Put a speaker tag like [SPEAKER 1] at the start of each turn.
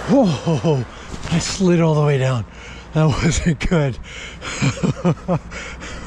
[SPEAKER 1] Oh, I slid all the way down. That wasn't good.